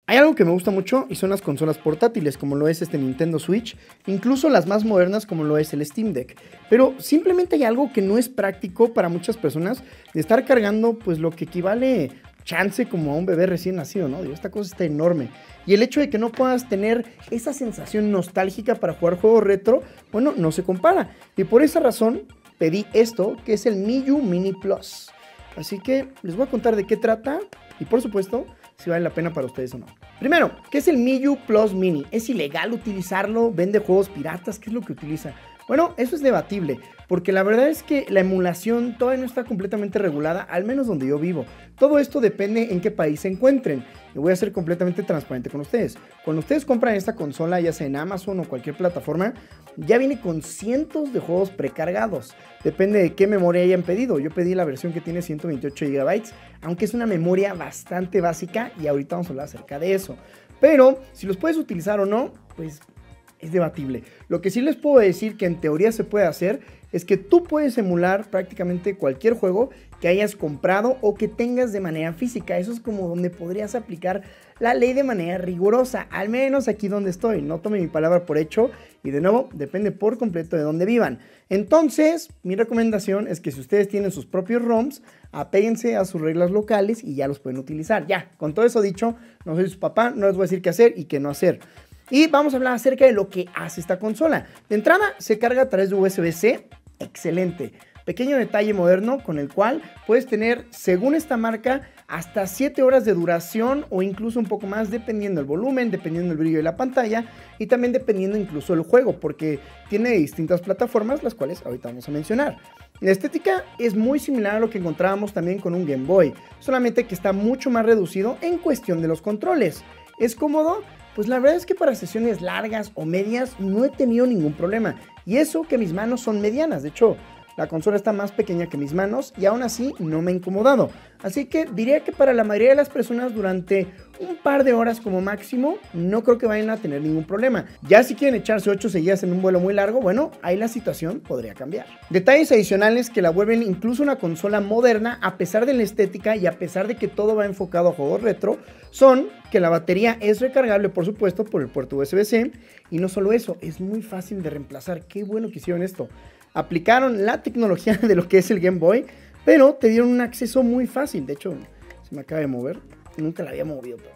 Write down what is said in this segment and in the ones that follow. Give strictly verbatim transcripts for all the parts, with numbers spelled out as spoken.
Hay algo que me gusta mucho y son las consolas portátiles, como lo es este Nintendo Switch, incluso las más modernas como lo es el Steam Deck. Pero simplemente hay algo que no es práctico para muchas personas de estar cargando pues lo que equivale chance como a un bebé recién nacido, ¿no? Digo, esta cosa está enorme. Y el hecho de que no puedas tener esa sensación nostálgica para jugar juegos retro, bueno, no se compara. Y por esa razón pedí esto, que es el Miyoo Mini Plus. Así que les voy a contar de qué trata y por supuesto si vale la pena para ustedes o no. Primero, ¿qué es el Miyoo Plus Mini? ¿Es ilegal utilizarlo? ¿Vende juegos piratas? ¿Qué es lo que utiliza? Bueno, eso es debatible, porque la verdad es que la emulación todavía no está completamente regulada, al menos donde yo vivo. Todo esto depende en qué país se encuentren. Y voy a ser completamente transparente con ustedes. Cuando ustedes compran esta consola, ya sea en Amazon o cualquier plataforma, ya viene con cientos de juegos precargados. Depende de qué memoria hayan pedido. Yo pedí la versión que tiene ciento veintiocho gigabytes, aunque es una memoria bastante básica y ahorita vamos a hablar acerca de eso. Pero si los puedes utilizar o no, pues es debatible. Lo que sí les puedo decir que en teoría se puede hacer es que tú puedes emular prácticamente cualquier juego que hayas comprado o que tengas de manera física. Eso es como donde podrías aplicar la ley de manera rigurosa, al menos aquí donde estoy. No tome mi palabra por hecho y de nuevo depende por completo de dónde vivan. Entonces mi recomendación es que si ustedes tienen sus propios ROMs, apéguense a sus reglas locales y ya los pueden utilizar. Ya, con todo eso dicho, no soy su papá, no les voy a decir qué hacer y qué no hacer. Y vamos a hablar acerca de lo que hace esta consola. De entrada, se carga a través de U S B C. Excelente. Pequeño detalle moderno con el cual puedes tener, según esta marca, hasta siete horas de duración o incluso un poco más dependiendo del volumen, dependiendo del brillo de la pantalla y también dependiendo incluso del juego, porque tiene distintas plataformas, las cuales ahorita vamos a mencionar. La estética es muy similar a lo que encontrábamos también con un Game Boy, solamente que está mucho más reducido en cuestión de los controles. ¿Es cómodo? Pues la verdad es que para sesiones largas o medias no he tenido ningún problema. Y eso que mis manos son medianas. De hecho, la consola está más pequeña que mis manos y aún así no me ha incomodado. Así que diría que para la mayoría de las personas durante un par de horas como máximo, no creo que vayan a tener ningún problema. Ya si quieren echarse ocho seguidas en un vuelo muy largo, bueno, ahí la situación podría cambiar. Detalles adicionales que la vuelven incluso una consola moderna a pesar de la estética y a pesar de que todo va enfocado a juegos retro, son que la batería es recargable, por supuesto, por el puerto U S B C. Y no solo eso, es muy fácil de reemplazar. Qué bueno que hicieron esto. Aplicaron la tecnología de lo que es el Game Boy, pero te dieron un acceso muy fácil. De hecho, se me acaba de mover. Nunca la había movido, pero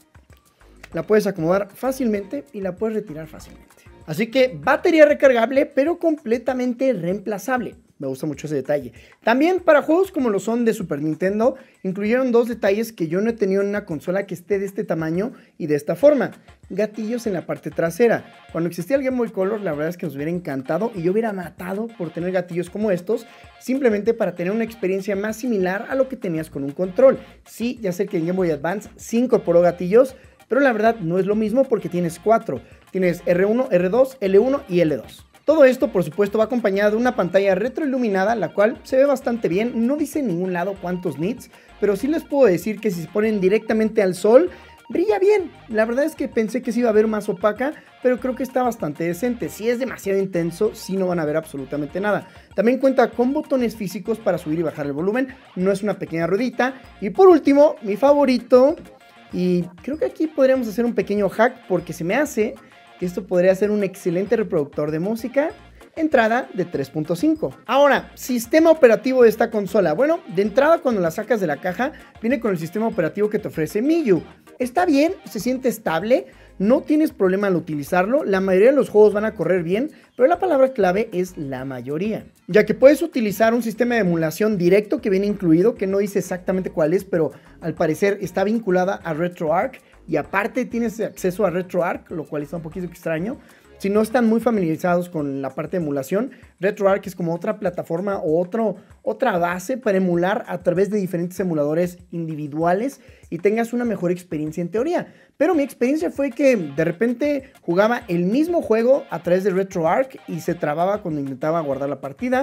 la puedes acomodar fácilmente y la puedes retirar fácilmente. Así que batería recargable, pero completamente reemplazable. Me gusta mucho ese detalle. También para juegos como lo son de Super Nintendo, incluyeron dos detalles que yo no he tenido en una consola que esté de este tamaño y de esta forma. Gatillos en la parte trasera. Cuando existía el Game Boy Color, la verdad es que nos hubiera encantado y yo hubiera matado por tener gatillos como estos, simplemente para tener una experiencia más similar a lo que tenías con un control. Sí, ya sé que en Game Boy Advance sí incorporó gatillos, pero la verdad no es lo mismo porque tienes cuatro. Tienes R uno, R dos, L uno y L dos. Todo esto, por supuesto, va acompañado de una pantalla retroiluminada, la cual se ve bastante bien. No dice en ningún lado cuántos nits, pero sí les puedo decir que si se ponen directamente al sol, brilla bien. La verdad es que pensé que se iba a ver más opaca, pero creo que está bastante decente. Si es demasiado intenso, sí no van a ver absolutamente nada. También cuenta con botones físicos para subir y bajar el volumen. No es una pequeña ruedita. Y por último, mi favorito, y creo que aquí podríamos hacer un pequeño hack porque se me hace que esto podría ser un excelente reproductor de música. Entrada de tres punto cinco. Ahora, sistema operativo de esta consola. Bueno, de entrada cuando la sacas de la caja, viene con el sistema operativo que te ofrece Miyoo. Está bien, se siente estable, no tienes problema al utilizarlo, la mayoría de los juegos van a correr bien, pero la palabra clave es la mayoría. Ya que puedes utilizar un sistema de emulación directo que viene incluido, que no dice exactamente cuál es, pero al parecer está vinculada a RetroArch. Y aparte tienes acceso a RetroArch, lo cual está un poquito extraño. Si no están muy familiarizados con la parte de emulación, RetroArch es como otra plataforma o otro, otra base para emular a través de diferentes emuladores individuales y tengas una mejor experiencia en teoría. Pero mi experiencia fue que de repente jugaba el mismo juego a través de RetroArch y se trababa cuando intentaba guardar la partida.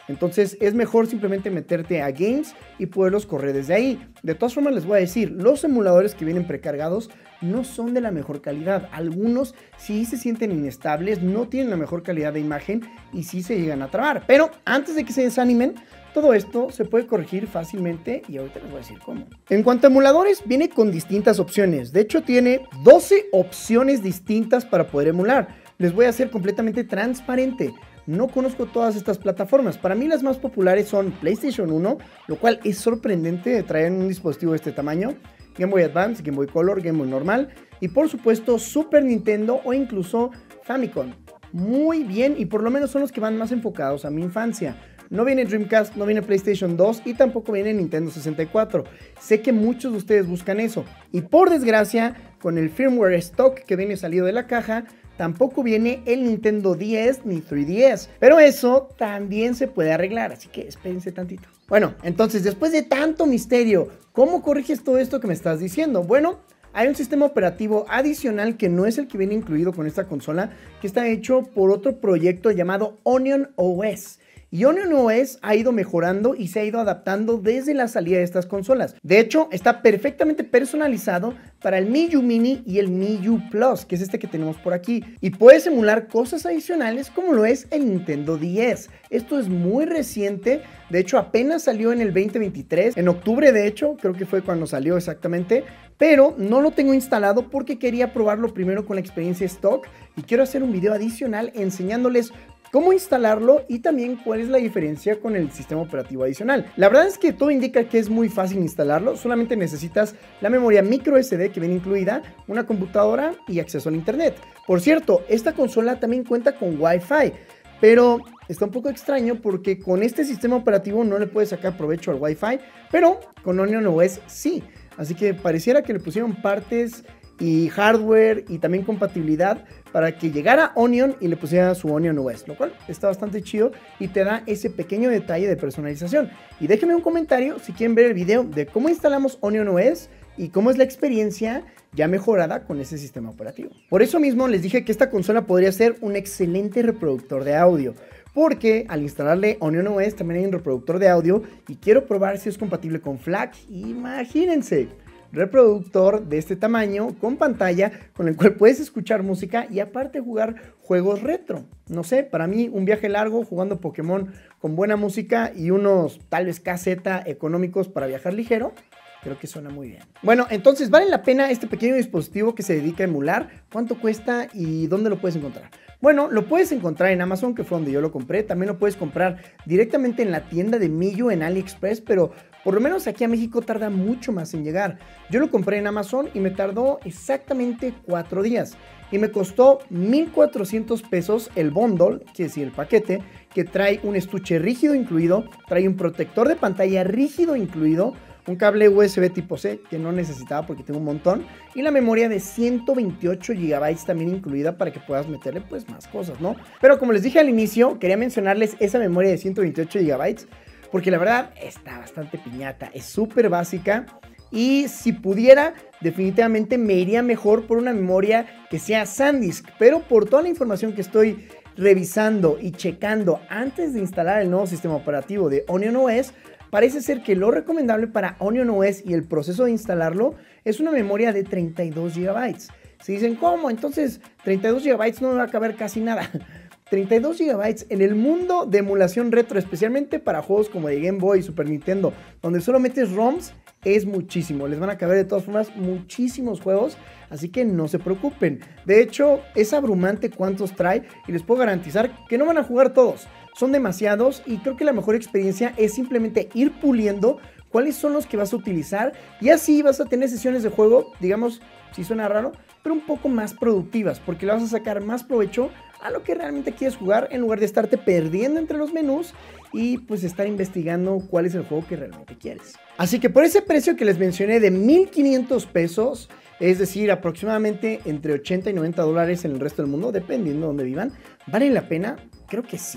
Entonces es mejor simplemente meterte a Games y poderlos correr desde ahí. De todas formas les voy a decir, los emuladores que vienen precargados no son de la mejor calidad. Algunos sí se sienten inestables, no tienen la mejor calidad de imagen y sí se llegan a trabar. Pero antes de que se desanimen, todo esto se puede corregir fácilmente y ahorita les voy a decir cómo. En cuanto a emuladores, viene con distintas opciones. De hecho, tiene doce opciones distintas para poder emular. Les voy a ser completamente transparente. No conozco todas estas plataformas. Para mí las más populares son PlayStation uno, lo cual es sorprendente de traer un dispositivo de este tamaño, Game Boy Advance, Game Boy Color, Game Boy normal y por supuesto Super Nintendo o incluso Famicom. Muy bien, y por lo menos son los que van más enfocados a mi infancia. No viene Dreamcast, no viene PlayStation dos y tampoco viene Nintendo sesenta y cuatro. Sé que muchos de ustedes buscan eso. Y por desgracia, con el firmware stock que viene salido de la caja, tampoco viene el Nintendo D S ni tres D S. Pero eso también se puede arreglar, así que espérense tantito. Bueno, entonces después de tanto misterio, ¿cómo corriges todo esto que me estás diciendo? Bueno, hay un sistema operativo adicional que no es el que viene incluido con esta consola, que está hecho por otro proyecto llamado Onion O S. Y Onion O S ha ido mejorando y se ha ido adaptando desde la salida de estas consolas. De hecho, está perfectamente personalizado para el Mii U Mini y el Mii U Plus, que es este que tenemos por aquí. Y puedes emular cosas adicionales como lo es el Nintendo D S. Esto es muy reciente, de hecho apenas salió en el veinte veintitrés, en octubre de hecho, creo que fue cuando salió exactamente. Pero no lo tengo instalado porque quería probarlo primero con la experiencia stock y quiero hacer un video adicional enseñándoles cómo instalarlo y también cuál es la diferencia con el sistema operativo adicional. La verdad es que todo indica que es muy fácil instalarlo, solamente necesitas la memoria micro S D que viene incluida, una computadora y acceso al internet. Por cierto, esta consola también cuenta con Wi-Fi, pero está un poco extraño porque con este sistema operativo no le puedes sacar provecho al Wi-Fi, pero con Onion O S sí. Así que pareciera que le pusieron partes y hardware y también compatibilidad para que llegara Onion y le pusiera su Onion O S, lo cual está bastante chido y te da ese pequeño detalle de personalización. Y déjenme un comentario si quieren ver el video de cómo instalamos Onion O S y cómo es la experiencia ya mejorada con ese sistema operativo. Por eso mismo les dije que esta consola podría ser un excelente reproductor de audio, porque al instalarle Onion O S también hay un reproductor de audio y quiero probar si es compatible con FLAC. Imagínense, reproductor de este tamaño con pantalla con el cual puedes escuchar música y aparte jugar juegos retro. No sé, para mí un viaje largo jugando Pokémon con buena música y unos tal vez caseta económicos para viajar ligero, creo que suena muy bien. Bueno, entonces, ¿vale la pena este pequeño dispositivo que se dedica a emular? ¿Cuánto cuesta y dónde lo puedes encontrar? Bueno, lo puedes encontrar en Amazon, que fue donde yo lo compré. También lo puedes comprar directamente en la tienda de Mii U en AliExpress, pero por lo menos aquí a México tarda mucho más en llegar. Yo lo compré en Amazon y me tardó exactamente cuatro días. Y me costó mil cuatrocientos pesos el bundle, quiere decir el paquete, que trae un estuche rígido incluido, trae un protector de pantalla rígido incluido, un cable U S B tipo C que no necesitaba porque tengo un montón, y la memoria de ciento veintiocho gigabytes también incluida para que puedas meterle pues más cosas, ¿no? Pero como les dije al inicio, quería mencionarles esa memoria de ciento veintiocho gigabytes porque la verdad está bastante piñata, es súper básica y si pudiera definitivamente me iría mejor por una memoria que sea SanDisk, pero por toda la información que estoy revisando y checando antes de instalar el nuevo sistema operativo de Onion O S, parece ser que lo recomendable para Onion O S y el proceso de instalarlo es una memoria de treinta y dos gigabytes. Si dicen, ¿cómo? Entonces treinta y dos gigabytes no me va a caber casi nada. treinta y dos gigabytes en el mundo de emulación retro, especialmente para juegos como de Game Boy y Super Nintendo, donde solo metes ROMs, es muchísimo. Les van a caber de todas formas muchísimos juegos, así que no se preocupen. De hecho, es abrumante cuántos trae y les puedo garantizar que no van a jugar todos. Son demasiados y creo que la mejor experiencia es simplemente ir puliendo cuáles son los que vas a utilizar y así vas a tener sesiones de juego, digamos, si suena raro, pero un poco más productivas, porque le vas a sacar más provecho a lo que realmente quieres jugar en lugar de estarte perdiendo entre los menús y pues estar investigando cuál es el juego que realmente quieres. Así que por ese precio que les mencioné de mil quinientos pesos, es decir, aproximadamente entre ochenta y noventa dólares en el resto del mundo, dependiendo de dónde vivan, ¿vale la pena? Creo que sí.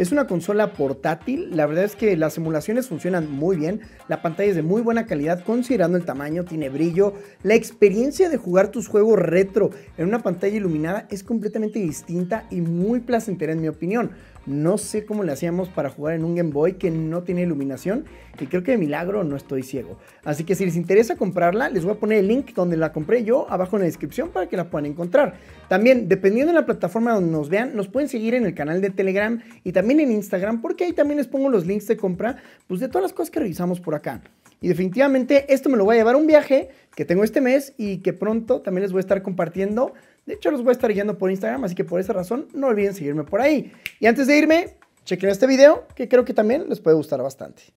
Es una consola portátil, la verdad es que las emulaciones funcionan muy bien, la pantalla es de muy buena calidad considerando el tamaño, tiene brillo, la experiencia de jugar tus juegos retro en una pantalla iluminada es completamente distinta y muy placentera en mi opinión. No sé cómo le hacíamos para jugar en un Game Boy que no tiene iluminación y creo que de milagro no estoy ciego. Así que si les interesa comprarla, les voy a poner el link donde la compré yo abajo en la descripción para que la puedan encontrar. También, dependiendo de la plataforma donde nos vean, nos pueden seguir en el canal de Telegram y también en Instagram, porque ahí también les pongo los links de compra pues, de todas las cosas que revisamos por acá. Y definitivamente esto me lo voy a llevar a un viaje que tengo este mes y que pronto también les voy a estar compartiendo. De hecho, los voy a estar guiando por Instagram, así que por esa razón no olviden seguirme por ahí. Y antes de irme, chequen este video que creo que también les puede gustar bastante.